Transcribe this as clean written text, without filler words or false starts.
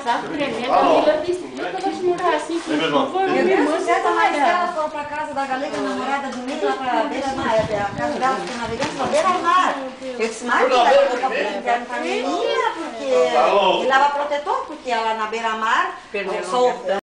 tava tremendo, a Mila disse, eu tava de morar assim, por favor, Meu minha irmã, Deus, você tá mais mais ela foi pra casa da galega namorada do Mila, lá pra beira-mar, a casa dela fica navegando pra beira-mar. Eu disse, Maria, ela foi pra interno pra menina, porque... E lava protetor, porque ela na beira-mar...